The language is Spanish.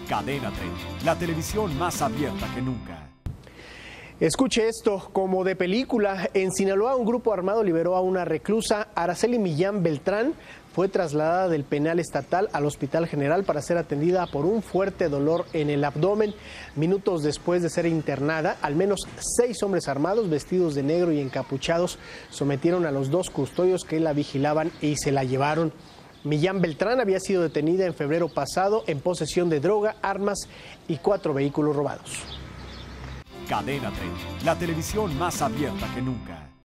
Cadena 30, la televisión más abierta que nunca. Escuche esto, como de película, en Sinaloa un grupo armado liberó a una reclusa. Araceli Millán Beltrán fue trasladada del penal estatal al Hospital General para ser atendida por un fuerte dolor en el abdomen. Minutos después de ser internada, al menos 6 hombres armados vestidos de negro y encapuchados sometieron a los 2 custodios que la vigilaban y se la llevaron. Millán Beltrán había sido detenida en febrero pasado en posesión de droga, armas y 4 vehículos robados. Cadena 30, la televisión más abierta que nunca.